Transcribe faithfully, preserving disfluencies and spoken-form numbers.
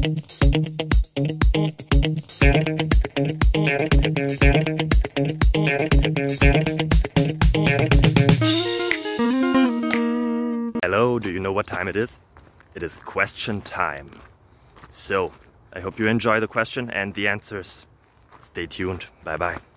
Hello, do you know what time it is? It is question time. So, I hope you enjoy the question and the answers. Stay tuned. Bye bye.